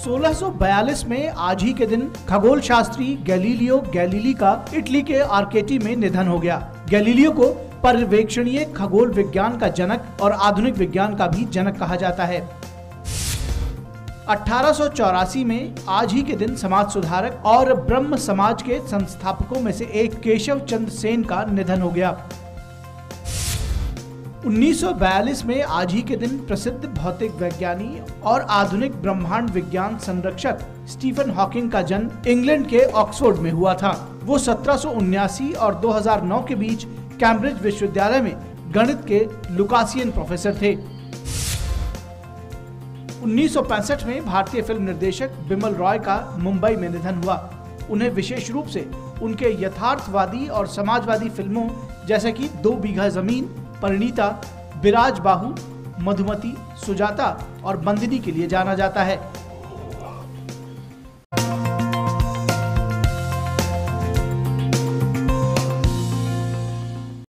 1642 में आज ही के दिन खगोल शास्त्री गैलीलियो गैलीली का इटली के आर्केटी में निधन हो गया। गैलीलियो को पर्यवेक्षणीय खगोल विज्ञान का जनक और आधुनिक विज्ञान का भी जनक कहा जाता है। 1884 में आज ही के दिन समाज सुधारक और ब्रह्म समाज के संस्थापकों में से एक केशव चंद्र सेन का निधन हो गया। 1942 में आज ही के दिन प्रसिद्ध भौतिक वैज्ञानी और आधुनिक ब्रह्मांड विज्ञान संरक्षक स्टीफन हॉकिंग का जन्म इंग्लैंड के ऑक्सफोर्ड में हुआ था। वो 1779 और 2009 के बीच कैम्ब्रिज विश्वविद्यालय में गणित के लुकासियन प्रोफेसर थे। 1965 में भारतीय फिल्म निर्देशक बिमल रॉय का मुंबई में निधन हुआ। उन्हें विशेष रूप से उनके यथार्थवादी और समाजवादी फिल्मों जैसे कि 2 बीघा जमीन, परिणीता, बिराज बाहु, मधुमती, सुजाता और बंदिनी के लिए जाना जाता है।